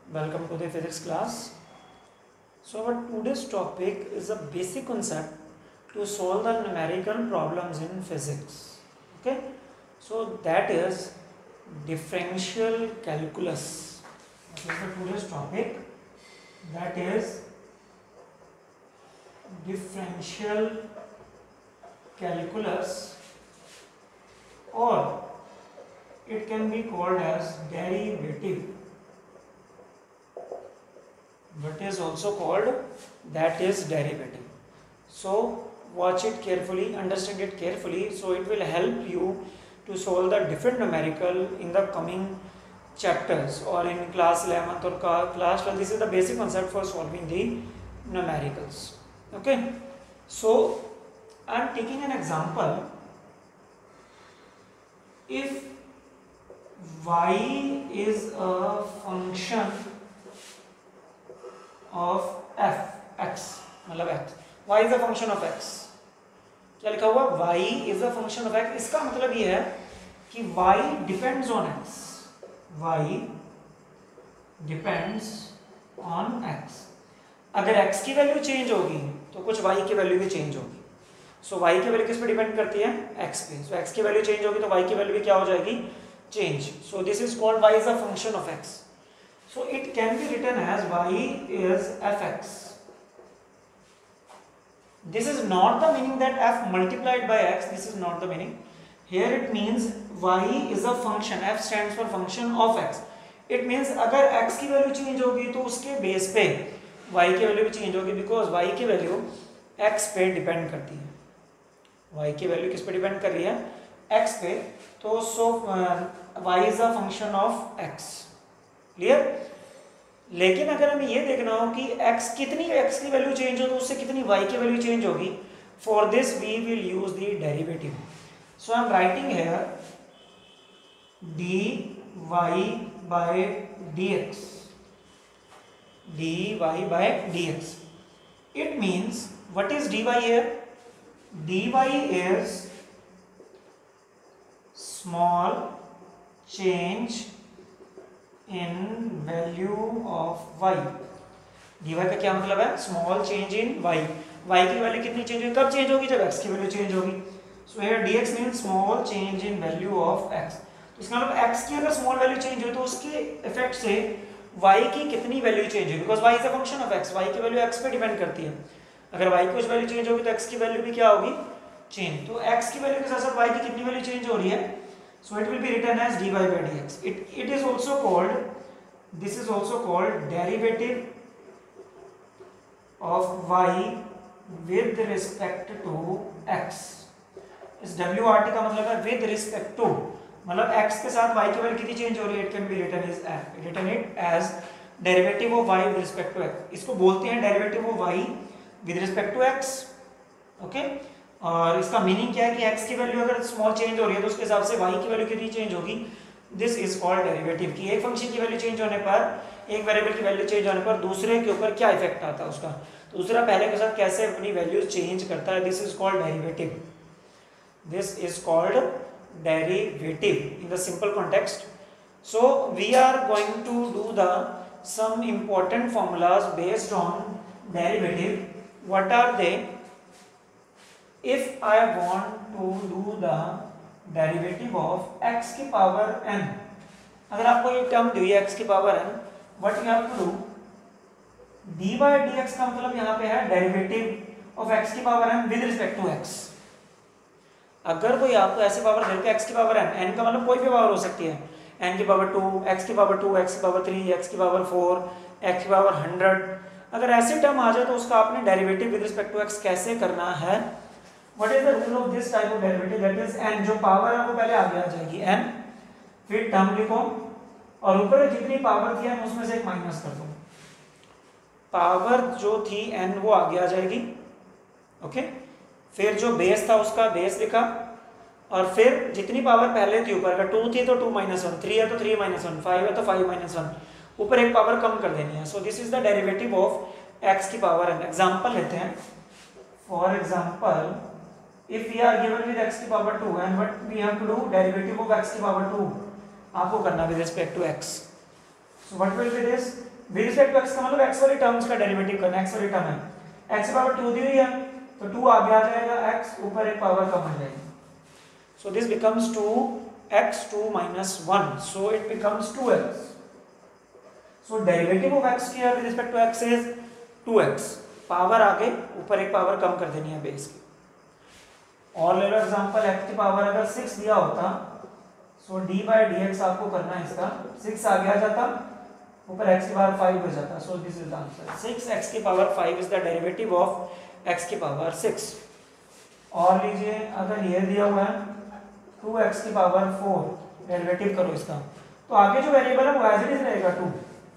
Welcome to the physics class. So our today's topic is a basic concept to solve the numerical problems in physics. Okay, so that is differential calculus. That is the today's topic. That is differential calculus, or it can be called as derivative. What is also called that is derivative. So watch it carefully, understand it carefully, so it will help you to solve the different numerical in the coming chapters or in class 11th or class 12. This is the basic concept for solving the numericals. Okay, so I am taking an example. If y is a function of f x, मतलब x, y is a function of x, क्या लिखा हुआ y is a function of x, इसका मतलब ये है कि y depends on x, y depends on x. अगर x की वैल्यू चेंज होगी तो कुछ y की वैल्यू भी चेंज होगी. सो y की वैल्यू किस पे डिपेंड करती है? x पे. सो x की वैल्यू चेंज होगी तो y की वैल्यू भी क्या हो जाएगी? Change. So this is called y is a function of x. So it can be written as y is fx. This is not the meaning that f multiplied by x. This is not the meaning. Here it means y is a function. F stands for function of x. It means अगर x की value change होगी तो उसके base पे y की value भी change होगी, because y की वैल्यू x पे डिपेंड करती है. y की वैल्यू किस पे डिपेंड कर रही है? x पे. तो so y is a function of x. Clear? लेकिन अगर हमें ये देखना हो कि x कितनी x की वैल्यू चेंज हो तो उससे कितनी y की वैल्यू चेंज होगी, for this we will use the derivative. So I am writing here dy by dx, dy by dx. It means what is dy here? dy is small change in value of y. dy का क्या मतलब है? Small change in y. y की value कितनी change होगी? कब change होगी? जब x की वैल्यू चेंज होगी. So here dx means small change in value of x. तो इसका मतलब x की अगर स्मॉल वैल्यू चेंज हो तो उसके इफेक्ट से y की कितनी वैल्यू चेंज होगी, because y is a function of x. y की वैल्यू x पे डिपेंड करती है. अगर y की कुछ वैल्यू चेंज होगी तो x की वैल्यू भी क्या होगी? चेंज. तो x की वैल्यू के साथ साथ y की कितनी वैल्यू चेंज हो रही है? So it will be written as dy by dx. It is also called, this is also called derivative of y with respect to x. इस WRT का मतलब है with respect to, मतलब x के साथ y की वैल्यू कितनी change हो रही है? It can be written it as derivative of y with respect to x. इसको बोलते हैं derivative of y with respect to x. Okay, और इसका मीनिंग क्या है कि x की वैल्यू अगर स्मॉल चेंज हो रही है तो उसके हिसाब से y की वैल्यू कितनी चेंज होगी? This is called derivative. कि एक फंक्शन की वैल्यू चेंज होने पर, एक वेरिएबल की वैल्यू चेंज होने पर दूसरे के ऊपर क्या इफेक्ट आता है उसका, दूसरा पहले के साथ कैसे अपनी वैल्यू चेंज करता है. This is called derivative. This is called derivative in the simple context. So we are going to do the some important formulas based on derivative. What are they? If I want to do the derivative of x की power n, अगर आपको ये term दी है x की power n, what you have to do, dy by dx का मतलब यहाँ पे है डेरिवेटिव ऑफ x की power n with respect to x. अगर कोई आपको ऐसे पावर देते हैं x की पावर n का मतलब कोई भी पावर हो सकती है, n की पावर 2, x की पावर 2, x की पावर 3, x की पावर 4, x की पावर 100. अगर ऐसे टर्म आ जाए तो उसका आपने derivative with respect to x कैसे करना है? What is the rule of this type of derivative? That is n, जो पावर है वो पहले आगे आ जाएगी n, फिर टर्म लिखो और ऊपर जितनी पावर थी n उसमें से एक माइनस कर दो. पावर जो थी n वो आगे आ जाएगी. ओके, फिर जो बेस था उसका बेस लिखा और फिर जितनी पावर पहले थी ऊपर, अगर 2 थी तो 2 - 1, 3 है तो 3 - 1, 5 है तो 5 - 1, ऊपर एक पावर कम कर देनी है. So this is the derivative of x की पावर n. एग्जाम्पल लेते हैं. For example, if we are given with x की power 2 and what we have to do, derivative of x की पावर 2 आपको करना with respect to x. So what will be this? With respect to x का मतलब x वाली terms का derivative करना है, x वाली टर्म है, x की पावर 2 दी हुई है तो 2 आगे आ जाएगा, x ऊपर एक पावर कम हो जाएगी, so this becomes 2x 2 minus 1, so it becomes 2x. So derivative of x here with respect to x is 2x. Power आगे ऊपर एक पावर कम कर देनी है बेस की. और ले लो एग्जांपल x की पावर अगर 6 दिया होता सो d by dx आपको करना है, इसका 6 आगे आ जाता, ऊपर x की पावर 5 हो जाता, so this is the answer. 6x की power 5 is the derivative of x की पावर 6. और लीजिए अगर ये दिया हुआ है 2x की पावर 4, डेरिवेटिव करो इसका, तो आगे जो वेरिएबल है वो एज इट इज रहेगा 2,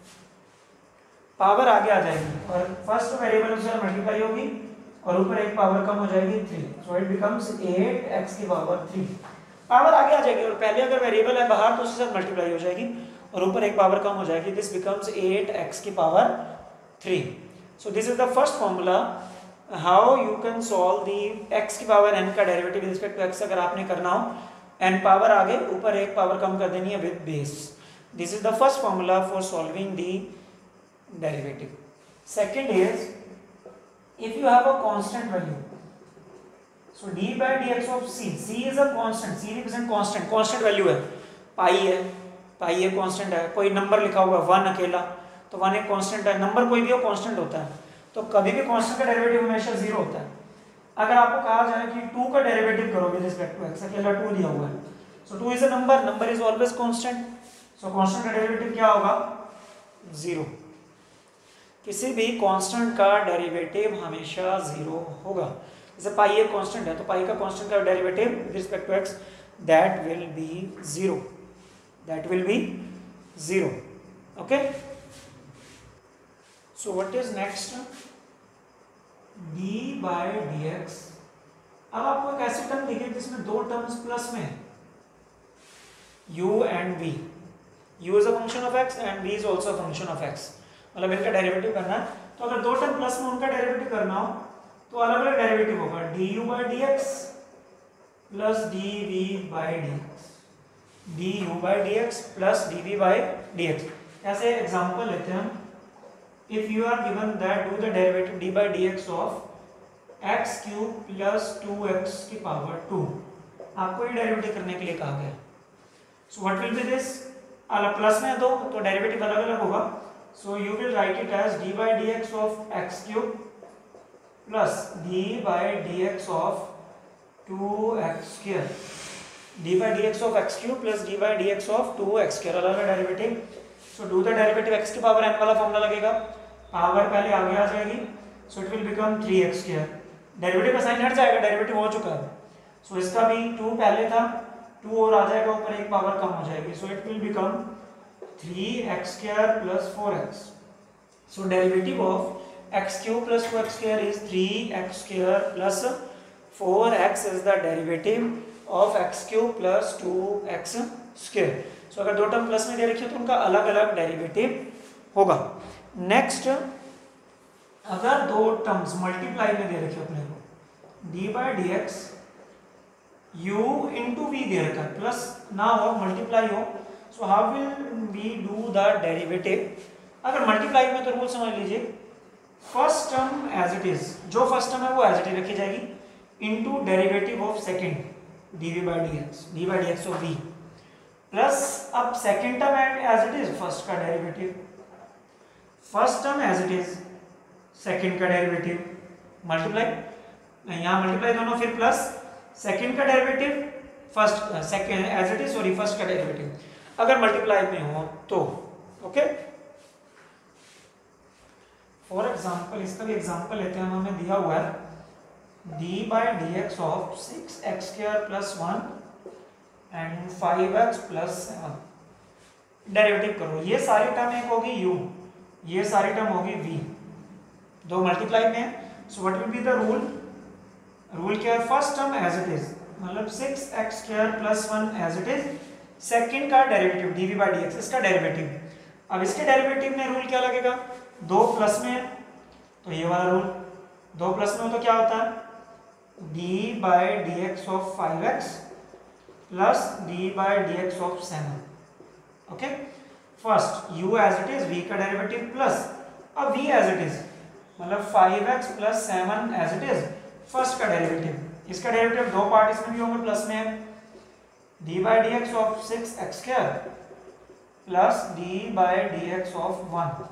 पावर आगे आ जाएगी और फर्स्ट वेरिएबल उससे मल्टीप्लाई होगी और ऊपर एक पावर कम हो जाएगी 3, सो इट बिकम्स 8x की पावर 3. पावर आगे आ जाएगी और पहले अगर वेरिएबल है बाहर तो उसके साथ मल्टीप्लाई हो जाएगी और ऊपर एक पावर कम हो जाएगी, दिस बिकम्स 8x की power 3. So this is the first formula how you can solve the x की पावर n का derivative with respect to x. अगर आपने करना हो n पावर आगे ऊपर एक पावर कम कर देनी है with base. This is the first formula for solving the derivative. Second is if you have a constant value, so d by dx of c is a constant, c represent constant value है, पाई है constant है, कोई number लिखा हुआ है 1 अकेला तो 1 एक constant है, नंबर कोई भी हो constant होता है, तो कभी भी constant का डेरिवेटिव हमेशा 0 होता है. अगर आपको कहा जाए कि 2 का डेरिवेटिव करो विद रिस्पेक्ट टू x, अकेला 2 दिया हुआ है, so 2 is a number is always constant, so constant का डेरिवेटिव क्या होगा 0. किसी भी कांस्टेंट का डेरिवेटिव हमेशा 0 होगा. जैसे पाई एक कांस्टेंट है तो पाई का कांस्टेंट का derivative with respect to x that will be 0. Okay, so what is next, d by dx. अब आपको एक ऐसी टर्म दिखेगी जिसमें दो टर्म्स प्लस में है, u and v. u is a function of x and v is also a function of x, मतलब इनका डेरिवेटिव करना है. तो अगर दो टर्म प्लस में उनका डेरिवेटिव करना हो तो अलग अलग डेरिवेटिव होगा, du by dx plus dv by dx, du by dx plus dv by dx. ऐसे एग्जांपल लेते हैं हम. If you are given that do the derivative d by dx of x cube plus 2x की power 2, आपको ये derivative करने के लिए कहा गया. So what will be this, अलग प्लस में दो तो डेरिवेटिव अलग अलग होगा. So you will write it as d by dx of x cube plus d by dx of 2x square. d by dx of x cube plus d by dx of 2x square, अलग अलग derivative. So do the derivative x की power n वाला formula लगेगा, power पहले आगे आ जाएगी, so it will become 3x square. Derivative का sign हट जाएगा, डेरिवेटिव हो चुका है. So इसका भी 2 पहले था, 2 और आ जाएगा, ऊपर एक पावर कम हो जाएगी, so it will become 3x square plus 4x. So derivative of x cube plus 2x square is 3x square plus 4x is the derivative of x cube plus 2x square. So अगर दो term plus में दे रखी हो तो उनका अलग अलग derivative होगा. नेक्स्ट, अगर दो टर्म्स मल्टीप्लाई में दे रखी हो अपने को, d by dx u into v दे रखा है, प्लस ना हो मल्टीप्लाई हो, so how will we do the derivative. अगर मल्टीप्लाई में तो रूल समझ लीजिए, first term as it is, जो फर्स्ट टर्म है वो एज इट इज रखी जाएगी, into derivative of second dv by dx of v, plus अब second term as it is first का derivative, first term as it is second का derivative, multiply यहाँ multiply दोनों, फिर प्लस सेकंड का derivative first, second as it is sorry first का derivative अगर multiply में हो तो. ओके, फॉर एग्जांपल इसका भी एग्जांपल लेते हैं. हमें दिया हुआ है d by dx of 6x square plus 1 and 5x plus 7. Derivative करो, ये सारी टर्म एक होगी u, ये सारी टर्म होगी v, दो मल्टीप्लाई में है. So what will be the rule, rule क्या है, first term as it is, मतलब 6x square plus 1 as it is, second का डेरिवेटिव dv by dx, इसका डेरिवेटिव. अब इसके डेरिवेटिव में रूल क्या लगेगा, दो प्लस में तो ये वाला रूल, दो प्लस में हो तो क्या होता है, d by dx of 5x plus d by dx of 7. Okay, first u as it is, v का डेरिवेटिव प्लस अब v एज इट इज, मतलब 5x plus 7 as it is first का डेरिवेटिव, इसका डेरिवेटिव दो part इसमें भी होंगे plus में है, d by d x of 6x square plus d by d x of 1.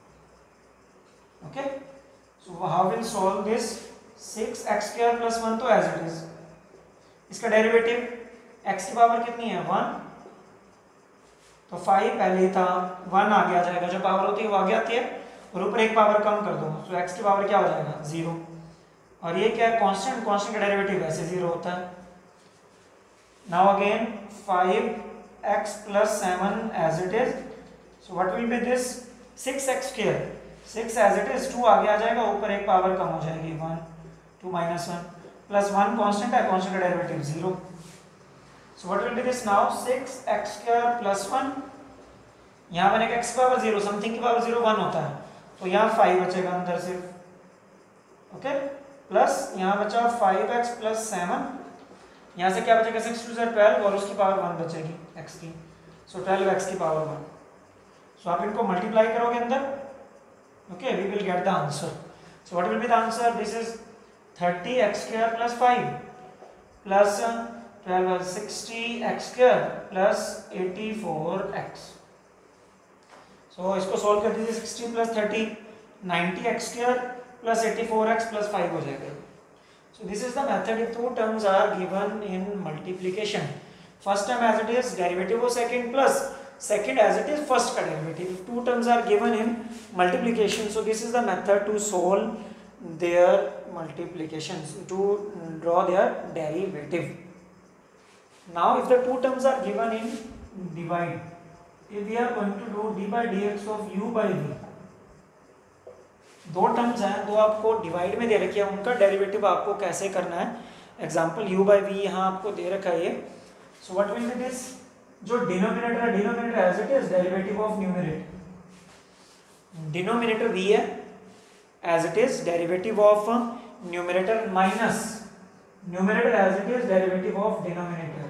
Okay, so how will solve this 6x square plus 1 तो as it is, इसका डेरिवेटिव x की पावर कितनी है 1, तो 5 पहले ही था 1 आगे आ जाएगा, जो पावर होती है वो आगे आती है और ऊपर एक पावर कम कर दो तो x की पावर क्या हो जाएगा 0, और ये क्या है कांस्टेंट, कांस्टेंट का डेरिवेटिव वैसे 0 होता है. Now again 5x plus 7 as it is, so what will be this 6x square, 6 as it is 2 आगे आ जाएगा, ऊपर एक पावर कम हो जाएगी 1, 2 minus 1 plus 1 कांस्टेंट है, कांस्टेंट का derivative 0. So what will be this now 6x square plus 1, यहाँ बनेगा x पावर 0, समथिंग की पावर 0 1 होता है, तो यहाँ 5 बचेगा अंदर सिर्फ. ओके, प्लस यहाँ बचा 5x plus 7, यहाँ से क्या बचेगा 6 to 12 और उसकी पावर 1 बचेगी x की, सो 12x की पावर 1. सो आप इनको मल्टीप्लाई करोगे अंदर, okay, we will get the answer. So what will be the answer, this is 30x square plus 5 plus 12 60x square plus 84x. So इसको सॉल्व कर दीजिए, 60 plus 30 90x square plus 84x plus 5 हो जाएगा. So this is the method if two terms are given in multiplication. First term as it is derivative of second plus second as it is first का derivative. If two terms are given in multiplication, so this is the method to solve their multiplications, to draw their derivative. Now if the two terms are given in divide, if we are going to do d by dx of u by v, दो terms हैं, दो आपको divide में दे रखी है, उनका derivative आपको कैसे करना है. एग्जांपल u by v यहाँ आपको दे रखा है ये. So what will be this, जो डिनोमिनेटर है, denominator as it is derivative of numerator, denominator v है as it is derivative of numerator minus numerator as it is derivative of denominator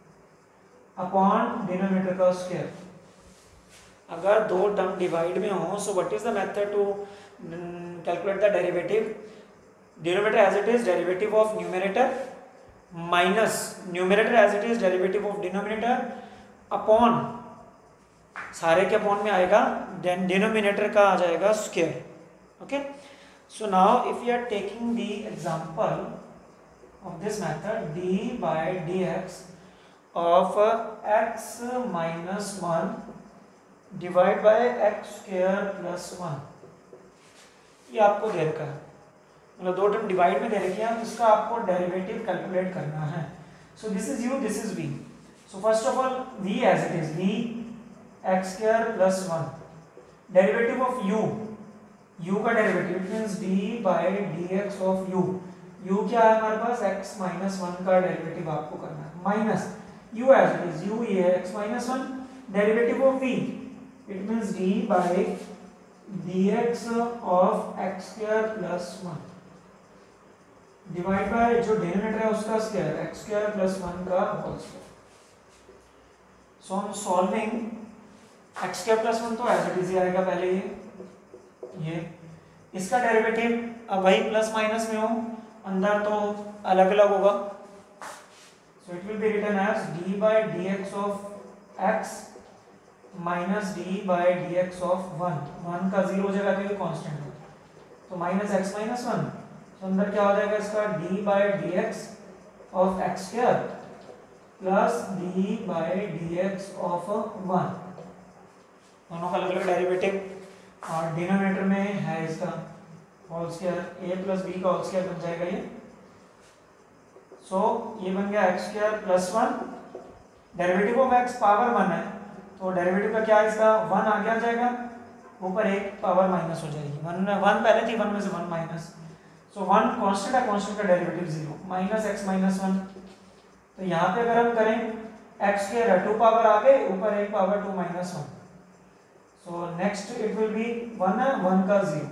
upon denominator का square. अगर दो term divide में हो, so what is the method to calculate the derivative, denominator as it is derivative of numerator minus numerator as it is derivative of denominator upon, सारे के upon में आएगा, than denominator का आ जाएगा square. Okay, so now if you are taking the example of this method d by dx of x minus 1 divide by x square plus 1, ये आपको दे रखा है, मतलब दो टर्म डिवाइड में दे रखे हैं, इसका आपको डेरिवेटिव कैलकुलेट करना है. So this is u, this is v. So first of all v as it is v x square plus 1, derivative of u का derivative it means d by dx of u क्या है हमारे पास x minus 1 का derivative आपको करना है, minus u as it is u ये है x minus 1, derivative of v it means d by dx of x square plus 1 divide by जो डिनोमिनेटर है उसका स्क्वायर x स्क्वायर प्लस 1 का होल स्क्वायर. सो हम सॉल्विंग x स्क्वायर प्लस 1 तो as it is आएगा पहले ये इसका डेरिवेटिव, अब वही प्लस माइनस में हो, अंदर तो अलग अलग होगा. So it will be written as d by dx of x minus d by d x of 1 का 0 हो जाएगा क्योंकि कांस्टेंट है, तो माइनस एक्स माइनस 1, तो अंदर क्या हो जाएगा इसका d by d x of x square plus d by d x of 1, दोनों का अलग अलग डेरिवेटिव, और डिनोमिनेटर में है इसका whole square, a plus b का होल स्क्वायर बन जाएगा ये. सो ये बन गया x square plus 1, derivative of x power 1 है, तो डेरिवेटिव का क्या है इसका 1 आगे आ जाएगा, ऊपर एक पावर माइनस हो जाएगी, 1 पहले थी, 1 में से 1 माइनस, सो 1 कांस्टेंट है, कांस्टेंट का डेरिवेटिव 0 माइनस x माइनस 1. तो यहाँ पे अगर हम करें x स्क्वायर है 2 पावर आगे, ऊपर एक power 2 minus 1, so next it will be 1 है, 1 का 0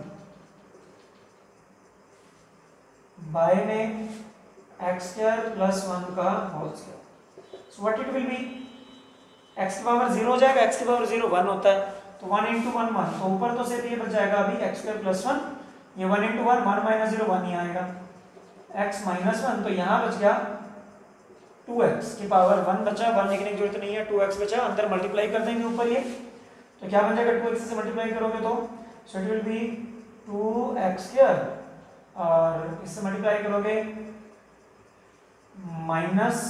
बाय में x स्क्वायर प्लस 1 का whole square. So what it will be x की पावर 0 हो जाएगा, x की पावर 0 1 होता है, तो 1 इंटू 1 1, तो ऊपर तो सिर्फ ये बच जाएगा अभी x स्क्वायर प्लस 1, ये 1 इंटू 1 1 माइनस 0 1 ही आएगा, x माइनस 1, तो यहाँ बच गया 2x की पावर 1 बचा, 1 लिखने की जरूरत नहीं है, 2x बचा, अंदर मल्टीप्लाई कर देंगे ऊपर ये, तो क्या बन जाएगा 2x से मल्टीप्लाई करोगे तो so it will be 2x square, और इससे मल्टीप्लाई करोगे माइनस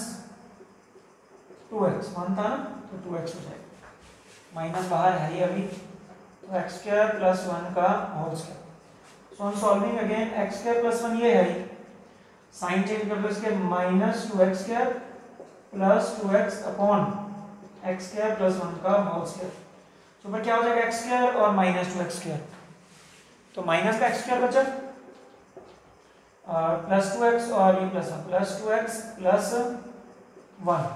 2x 1 था ना, तो 2x हो जाएगा, माइनस बाहर है ही अभी, तो x स्क्वायर प्लस 1 का होल स्क्वायर। सो हम solving again x square plus 1 ये है ही, साइन चेंज कर दो इसके, minus 2x square plus 2x upon x square plus 1 का होल स्क्वायर। तो फिर क्या हो जाएगा x स्क्वायर और माइनस 2x स्क्वायर, तो माइनस का x स्क्वायर बचा और प्लस 2x और ये plus 1, plus 2x plus 1,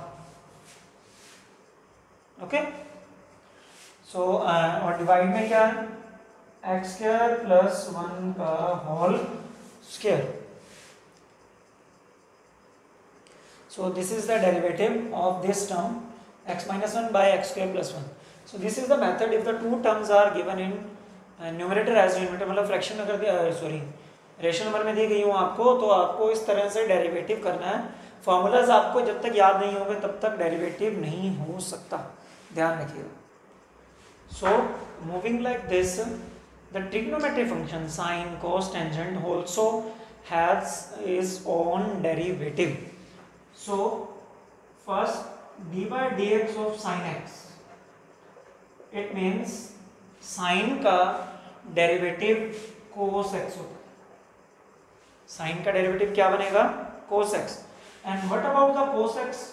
okay. So और डिवाइड में क्या है, x स्क्वायर प्लस 1 का whole square. So this is the derivative of this term x minus 1 by x square plus 1. So this is the method if the two terms are given in numerator as denominator, मतलब fraction अगर sorry rational number में दी गई हूँ आपको, तो आपको इस तरह से डेरिवेटिव करना है। फॉर्मूलाज आपको जब तक याद नहीं होंगे तब तक डेरिवेटिव नहीं हो सकता, ध्यान रखिएगा। So moving like this, the trigonometry function sine cos tangent also has its own derivative. So first d by dx of sin x, it means sin का डेरिवेटिव cos x होता है, sin का derivative क्या बनेगा cos x, and what about the cos x?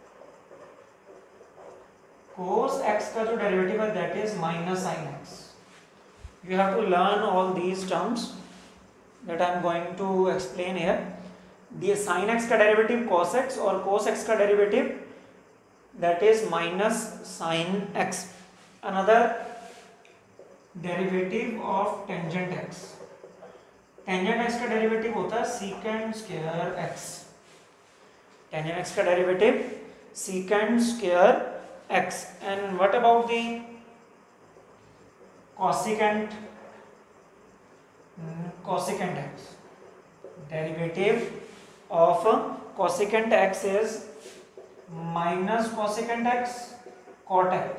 cos x का जो derivative है that is minus sin x. You have to learn all these terms that I am going to explain here. D sine x का derivative cos x और cos x का derivative that is minus sine x. Another derivative of tangent x, tangent x का derivative होता है secant square x, tangent x का derivative secant square x. And what about the cosecant x, derivative of cosecant x is minus cosecant x cot x,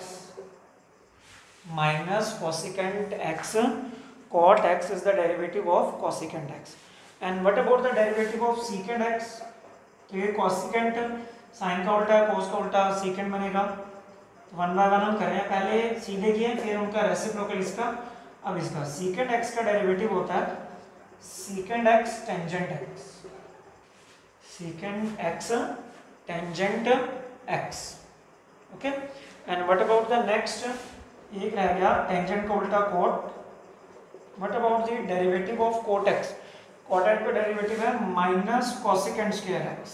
minus cosecant x cot x is the derivative of cosecant x. And what about the derivative of secant x? तो ये cosecant sin का उल्टा cos का उल्टा secant बनेगा, तो 1 by 1 हम कर रहे हैं, पहले सीधे किए फिर उनका रेसिप्रोकल इसका, अब इसका secant x का डेरिवेटिव होता है secant x tangent x, secant x tangent x, okay. And what about the next, एक रह गया tangent का उल्टा cot. What about the derivative of cot x? cot x का डेरिवेटिव है minus cosecant square x,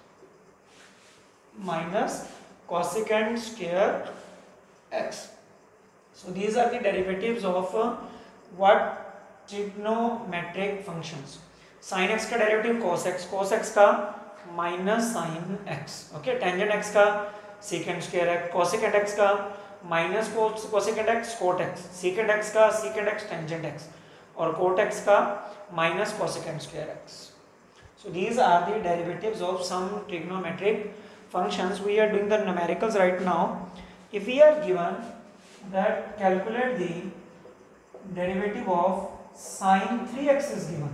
minus cosecant square x. So these are the derivatives of what trigonometric functions. sin x का derivative cos x, cos x का minus sin x, okay. Tangent x का secant square x, cosecant x का minus cosecant x cot x, secant x का secant x tangent x और cot x का minus cosecant square x. So these are the derivatives of some trigonometric functions. We are doing the numericals right now. If we are given that calculate the derivative of sin 3x is given,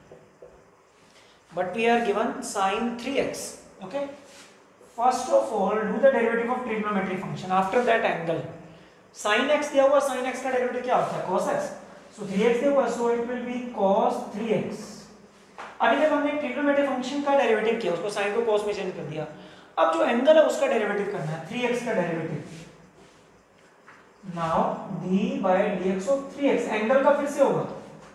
but we are given sin 3x, okay. First of all do the derivative of trigonometric function, after that angle. sin x दिया हुआ, sin x का derivative क्या होता है cos x, so 3x दिया हुआ, so it will be cos 3x. अभी तक हमने ट्रिग्नोमेट्रिक फंक्शन का डेरिवेटिव किया, उसको sin को cos में चेंज कर दिया, अब जो एंगल है उसका डेरिवेटिव करना है 3x का derivative. Now d by dx of 3x, angle का फिर से होगा,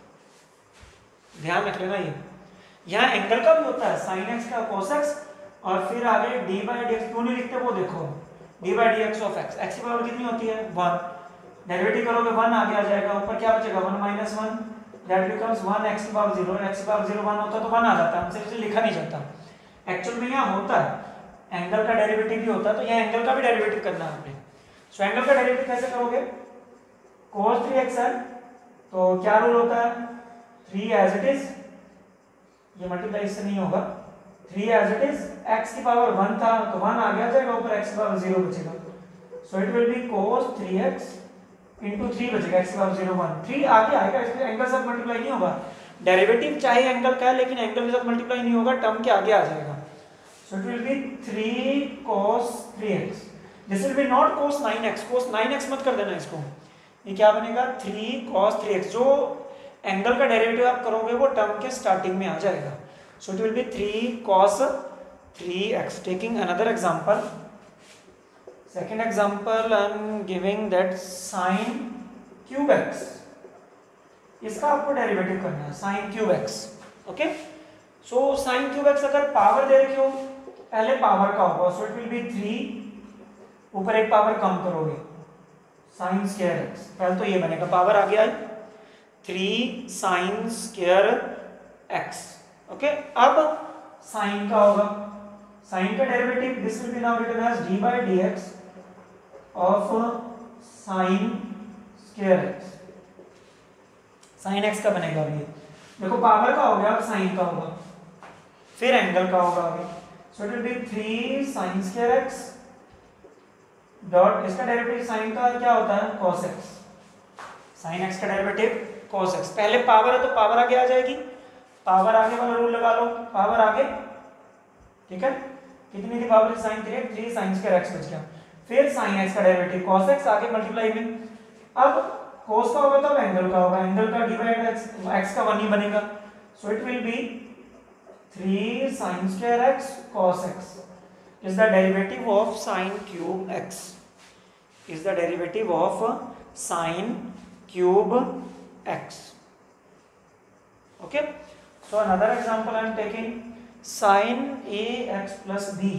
ध्यान रख लेना, ये यहाँ एंगल का भी होता है sin x का cos x, और फिर आगे d by dx क्यों नहीं लिखते वो देखो, d by dx of x, x की पावर कितनी होती है 1, डेरिवेटिव करोगे 1 आगे आ जाएगा, ऊपर क्या बचेगा 1 minus 1, that becomes 1 x की पावर 0, x की पावर 0 1 होता तो 1 आ जाता, हमसे इसे लिखा नहीं जाता. एक्चुअल में यहाँ होता है एंगल का डेरिवेटिव भी होता है, तो यहाँ एंगल का भी डेरिवेटिव करना है आपने. सो एंगल का डेरिवेटिव कैसे करोगे? cos 3x है तो क्या रूल होता है, 3 एज इट इज, ये मल्टीप्लाई इससे नहीं होगा, 3 एज इट इज, x की पावर 1 था तो 1 आ गया जाएगा ऊपर, x की पावर 0 बचेगा, so it will be cos 3x into 3 बचेगा, x की पावर 0 1, 3 आगे आएगा, इसलिए एंगल से मल्टीप्लाई नहीं होगा, डेरिवेटिव चाहे एंगल का है लेकिन एंगल के साथ मल्टीप्लाई नहीं होगा, टर्म के आगे आ जाएगा, so it will be 3 cos 3x, this will be not cos 9x, cos 9x मत कर देना इसको, ये क्या बनेगा 3 cos 3x, जो एंगल का डेरिवेटिव आप करोगे वो टर्म के स्टार्टिंग में आ जाएगा, so it will be 3 cos 3x. Taking another example, second example I am giving that sin cube x, इसका आपको डेरिवेटिव करना है sin cube x, okay, so sin cube x अगर पावर दे रखी हो, पहले पावर का होगा, सो इट विल बी 3, ऊपर एक पावर कम करोगे sin square x, पहले तो ये बनेगा, पावर आ गया 3 sin square x, ओके, अब sin का होगा, sin का derivative this will be now written as d by dx of sin square x, sin x का बनेगा अभी, देखो पावर का हो गया, अब sin का होगा, फिर एंगल का होगा अभी, so it will be 3 sin square x dot, इसका डेरिवेटिव sin का क्या होता है cos x, sin x का डेरिवेटिव cos x, पहले पावर है तो पावर आगे आ जाएगी, पावर आगे वाला रूल लगा लो, पावर आगे, ठीक है, कितनी थी power sin 3 sin square x बच गया, फिर sin x का डेरिवेटिव cos x आगे मल्टीप्लाई में, अब cos का होगा तो अब एंगल का होगा, एंगल का डिवाइड x का 1 ही बनेगा, so it will be 3 sin square x cos x is the derivative of sin cube x, is the derivative of sin cube x, okay, so another example I am taking sin ax plus b,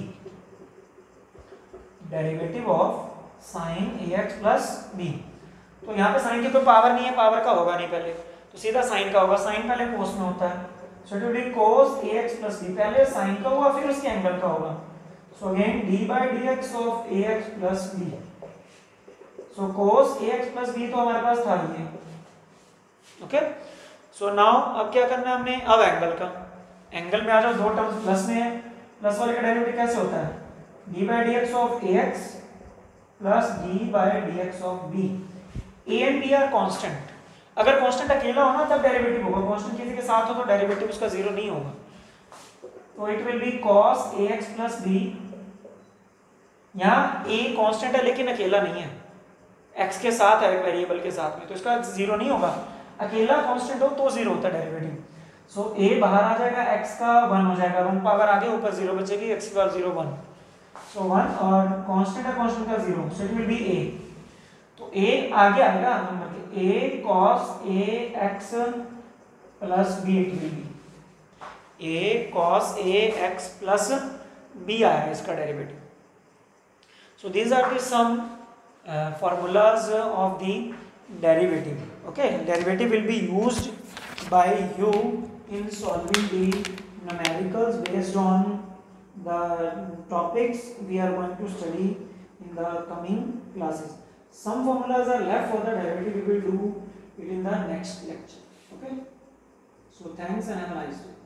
derivative of sin ax plus b, तो यहाँ पे sin की कोई power नहीं है, power का होगा नहीं पहले, तो सीधा sin का होगा, sin पहले cos में होता है, so it will be cos ax plus b, पहले sin का हुआ फिर उसके एंगल का होगा, so again d by dx of ax plus b, so cos ax plus b तो हमारे पास था ये, ओके, सो नाउ अब क्या करना है हमने, अब एंगल का, एंगल में आ जाओ, दो टर्म्स प्लस में है, प्लस वाले का डेरिवेटिव कैसे होता है, d by dx of ax plus d by dx of b, a and b are constant, अगर कांस्टेंट अकेला हो ना तब डेरिवेटिव होगा, कांस्टेंट किसी के साथ हो तो डेरिवेटिव उसका जीरो नहीं होगा, तो it will be cos ax plus b, यहाँ a कांस्टेंट है लेकिन अकेला नहीं है, x के साथ है वेरिएबल के साथ में, तो इसका जीरो नहीं होगा, अकेला कांस्टेंट हो तो जीरो होता है डेरिवेटिव, सो a बाहर आ जाएगा, x का 1 हो जाएगा, 1 पावर आगे ऊपर 0 बचेगी, x की पावर 0 1, सो 1 और कांस्टेंट है, कांस्टेंट का 0, so it will be a, तो a आगे आएगा नंबर के, a cos ax plus b, it will be a cos ax plus b आया इसका derivative, so these are the some formulas of the derivative, okay, derivative will be used by you in solving the numericals based on the topics we are going to study in the coming classes. Some formulas are left for the derivative, we will do it in the next lecture, okay, so thanks and have a nice day.